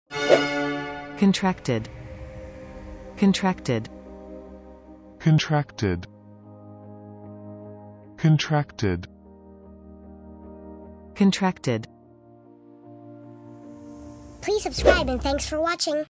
Contracted. Contracted. Contracted. Contracted. Contracted. Please subscribe and thanks for watching.